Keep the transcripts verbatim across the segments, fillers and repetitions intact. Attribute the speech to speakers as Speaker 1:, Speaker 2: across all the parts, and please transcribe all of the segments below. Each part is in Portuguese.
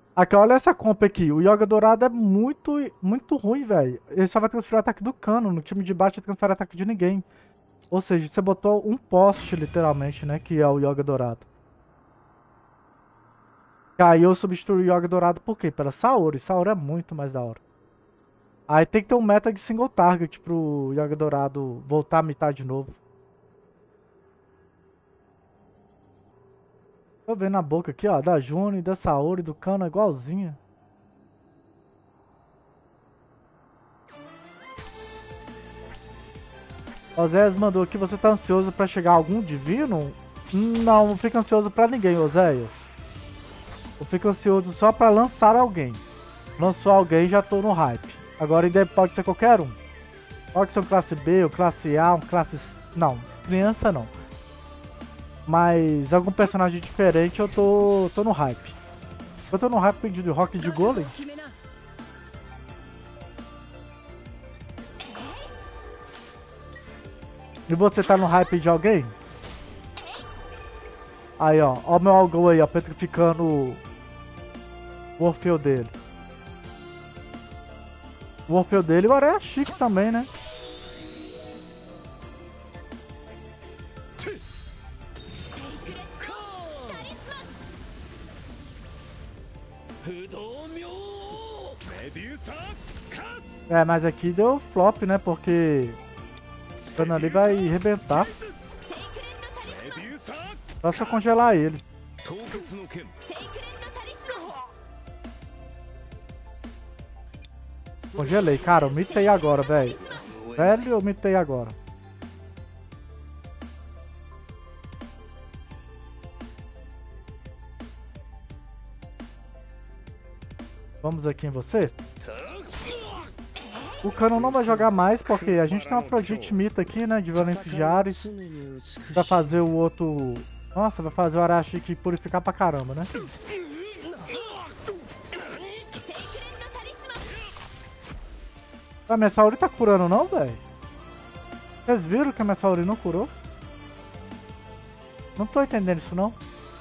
Speaker 1: Aqui, olha essa comp aqui. O Yoga Dourado é muito, muito ruim, velho. Ele só vai transferir o ataque do Cano. No time de baixo ele transfere o ataque de ninguém. Ou seja, você botou um poste, literalmente, né? Que é o Yoga Dourado. E aí eu substituí o Yoga Dourado por quê? Pela Saori. Saori é muito mais da hora. Aí tem que ter um meta de single target pro Yoga Dourado voltar a mitar de novo. Tô vendo a boca aqui, ó. Da Juni, da Saori, do Cano, igualzinha. Oséias mandou aqui, você tá ansioso pra chegar algum divino? Não, não fico ansioso pra ninguém, Oséias. Eu fico ansioso só pra lançar alguém. Lançou alguém, já tô no hype. Agora pode ser qualquer um. Pode ser um classe B, um classe A, um classe... Não, criança não. Mas algum personagem diferente eu tô, tô no hype. Eu tô no hype de Rock de Golem. E você tá no hype de alguém? Aí, ó. Ó o meu Algol aí, ó. Petrificando o Orfeu dele. O Orfeu dele agora é chique também, né? É, mas aqui deu flop, né? Porque o Cano ali vai arrebentar. Só se eu congelar ele. Congelei, cara, eu mitei agora, velho. Velho, eu mitei agora. Vamos aqui em você. O Cano não vai jogar mais porque a gente tem uma Afrodite Mita aqui, né? De violência de Ares. Vai fazer o outro... Nossa, vai fazer o Arashi que purificar pra caramba, né? A minha Saori tá curando não, velho? Vocês viram que a minha Saori não curou? Não tô entendendo isso não.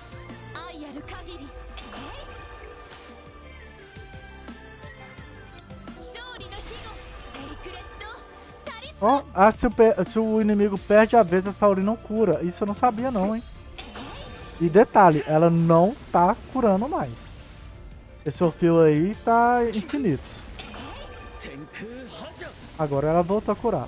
Speaker 1: Ó, oh, ah, se, se o inimigo perde a vez, a Saori não cura. Isso eu não sabia não, hein? E detalhe, ela não tá curando mais. Esse Orfeu aí tá infinito. Agora ela voltou a curar.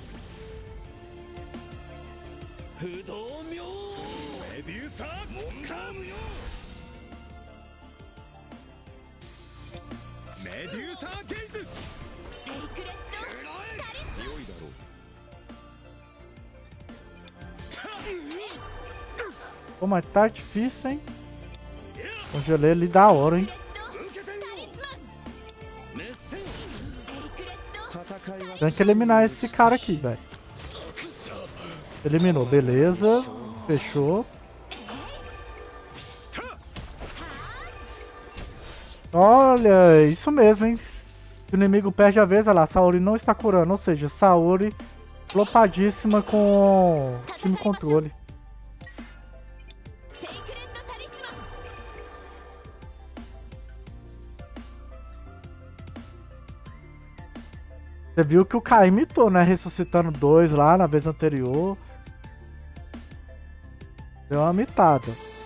Speaker 1: Pô, mas tá difícil, hein? Congelei ele da hora, hein? Tem que eliminar esse cara aqui, velho. Eliminou, beleza. Fechou. Olha, isso mesmo, hein? O inimigo perde a vez, olha lá. Saori não está curando, ou seja, Saori flopadíssima com time controle. Você viu que o Kai imitou, né? Ressuscitando dois lá na vez anterior. Deu uma mitada.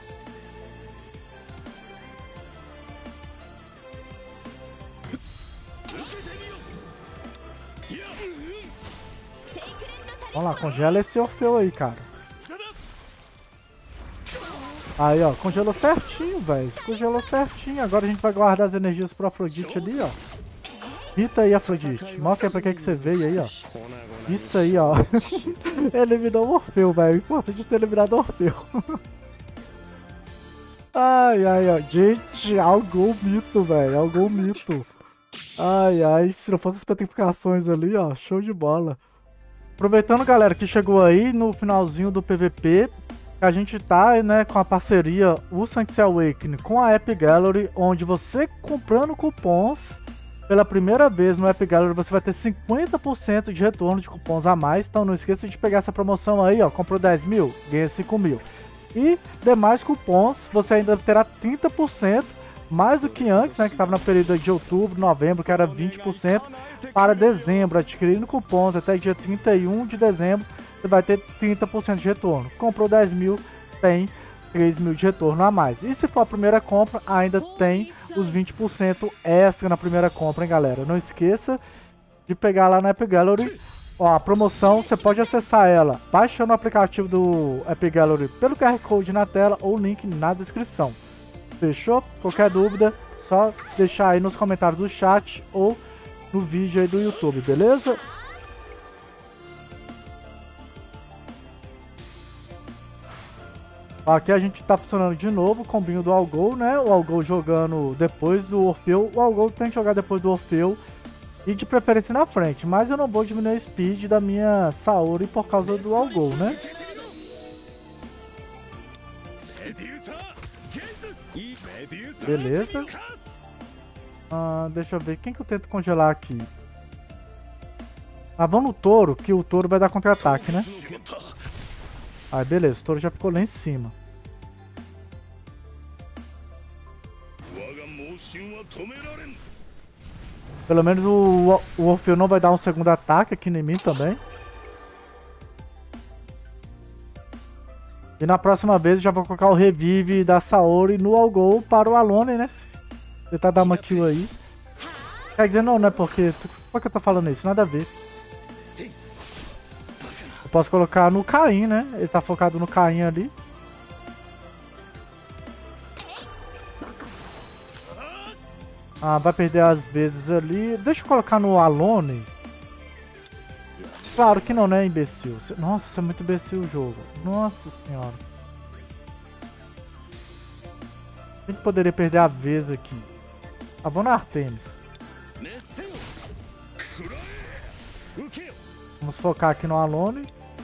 Speaker 1: Vamos lá, congela esse Orfeu aí, cara. Aí, ó, congelou certinho, velho. Congelou certinho. Agora a gente vai guardar as energias pro Afrodite ali, ó. Mita aí, Afrodite. Mostra aí pra que, que você veio aí, ó. Isso aí, ó. Eliminou o Orfeu, velho. Importante ter eliminado o Orfeu. Ai, ai, ó. Gente, algo mito, velho. Algo mito. Ai, ai. Se não fosse as petrificações ali, ó. Show de bola. Aproveitando, galera, que chegou aí no finalzinho do P V P. A gente tá, né, com a parceria o Sanctuary Awakening com a Epic Gallery, onde você comprando cupons pela primeira vez no Epic Gallery, você vai ter cinquenta por cento de retorno de cupons a mais. Então não esqueça de pegar essa promoção aí, ó. Comprou dez mil, ganha cinco mil. E demais cupons, você ainda terá trinta por cento mais do que antes, né, que estava no período de outubro, novembro, que era vinte por cento, para dezembro, adquirindo cupons até dia trinta e um de dezembro, você vai ter trinta por cento de retorno. Comprou dez mil, tem três mil de retorno a mais. E se for a primeira compra, ainda tem os vinte por cento extra na primeira compra, hein, galera? Não esqueça de pegar lá na Epic Gallery. Ó, a promoção, você pode acessar ela baixando o aplicativo do Epic Gallery pelo Q R Code na tela ou link na descrição. Fechou? Qualquer dúvida, só deixar aí nos comentários do chat ou no vídeo aí do YouTube, beleza? Aqui a gente tá funcionando de novo o combinho do Algol, né? O Algol jogando depois do Orfeu. O Algol tem que jogar depois do Orfeu e de preferência na frente, mas eu não vou diminuir a speed da minha Saori por causa do Algol, né? Beleza. Ah, deixa eu ver, quem que eu tento congelar aqui? Ah, vamos no touro, que o touro vai dar contra-ataque, né? Ah, beleza, o touro já ficou lá em cima. Pelo menos o, o Orfeu não vai dar um segundo ataque aqui em mim também. E na próxima vez eu já vou colocar o revive da Saori no Algol para o Alone, né? Tentar dar uma kill aí. Quer dizer, não, né? Porque... Por que eu tô falando isso? Nada a ver. Eu posso colocar no Caim, né? Ele tá focado no Caim ali. Ah, vai perder às vezes ali. Deixa eu colocar no Alone. Claro que não, né, imbecil? Nossa, é muito imbecil o jogo. Nossa senhora. A gente poderia perder a vez aqui. Ah, vou na Artemis. Vamos focar aqui no Alone.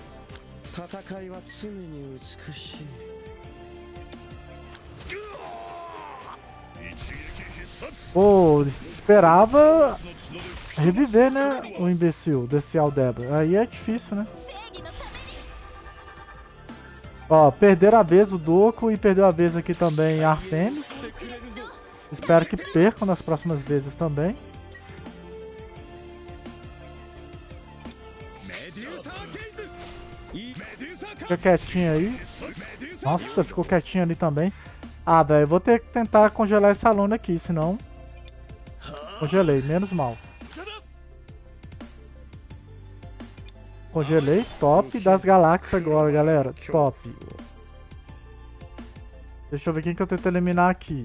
Speaker 1: Pô, esperava reviver, né, o imbecil desse Aldebra. Aí é difícil, né? Ó, perderam a vez o Doku e perdeu a vez aqui também a Artemis. Espero que percam nas próximas vezes também. Fica quietinho aí. Nossa, ficou quietinho ali também. Ah, velho, vou ter que tentar congelar esse aluno aqui, senão... Congelei, menos mal. Congelei, top das galáxias agora, galera. Top. Deixa eu ver quem que eu tento eliminar aqui.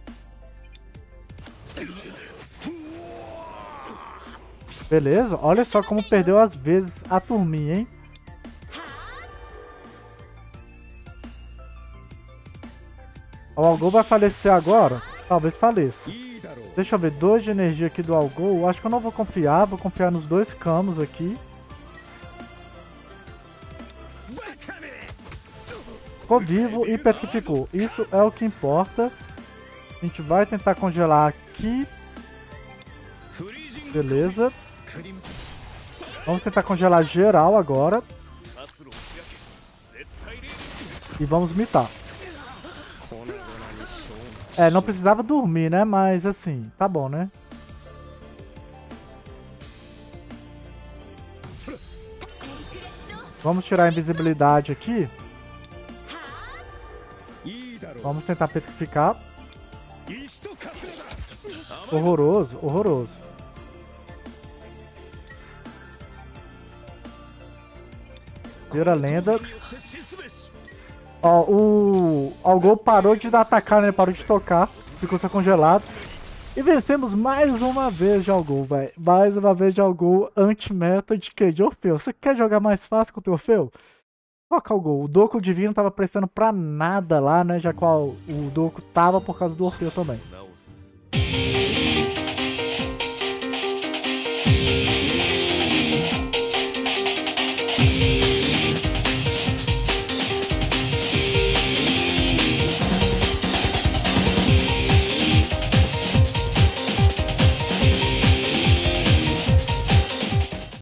Speaker 1: Beleza, olha só como perdeu às vezes a turminha, hein? O Algol vai falecer agora? Talvez faleça. Deixa eu ver, dois de energia aqui do Algol. Acho que eu não vou confiar, vou confiar nos dois Camus aqui. Ficou vivo e petrificou. Isso é o que importa. A gente vai tentar congelar aqui. Beleza. Vamos tentar congelar geral agora. E vamos mitar. É, não precisava dormir, né? Mas assim, tá bom, né? Vamos tirar a invisibilidade aqui. Vamos tentar petrificar. Horroroso, horroroso. Vira lenda. Ó, o Algol parou de atacar, né? Parou de tocar. Ficou só congelado. E vencemos mais uma vez de Algol, velho. Mais uma vez de Algol anti-meta de quê? De Orfeu. Você quer jogar mais fácil com o teu Orfeu? Foca o gol. O Doku Divino tava prestando pra nada lá, né? Já que o Doku tava por causa do Orfeu também.